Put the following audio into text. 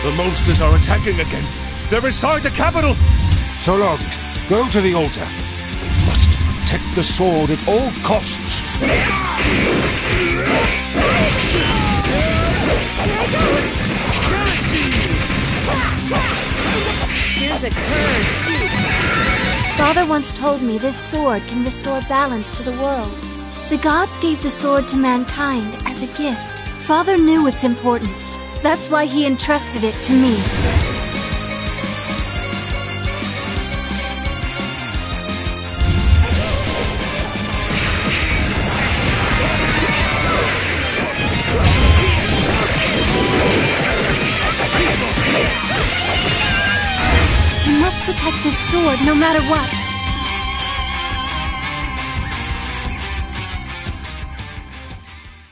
The monsters are attacking again. They're inside the capital! Solange, go to the altar. We must protect the sword at all costs. Here's a curse. Father once told me this sword can restore balance to the world. The gods gave the sword to mankind as a gift. Father knew its importance. That's why he entrusted it to me. We must protect this sword no matter what.